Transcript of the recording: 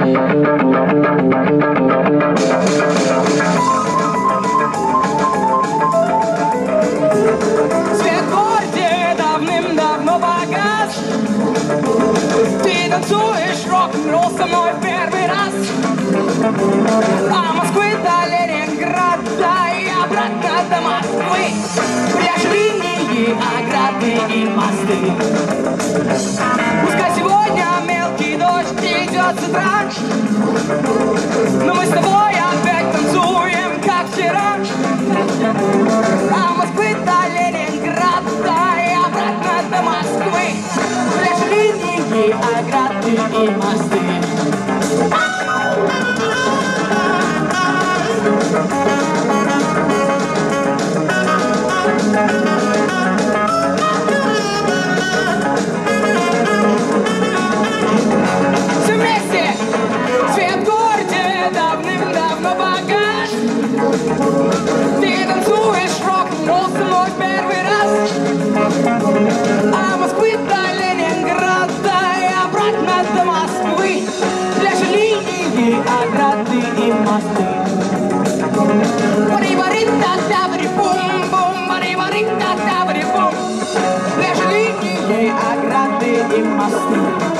Свет в городе давным-давно погас. Ты танцуешь рок-н-ролл со мной в первый раз. А Москвы до Ленинграда и обратно до Москвы. Пляж, линии, ограды и мосты. Пускай сегодня мелкий дождь идет с утра, но мы с тобой опять танцуем, как вчера. А Москвы до Ленинграда и обратно до Москвы. Пляж, линии, ограды и мосты. Все вместе! Свет в городе давным-давно погас. Ты танцуешь рок-н-ролл со мной в первый раз. А Москвы до Ленинграда и обратно до Москвы. Пляж, линии, ограды и мосты. Бум-бум, бум-бум. Пляж, линии, ограды и мосты.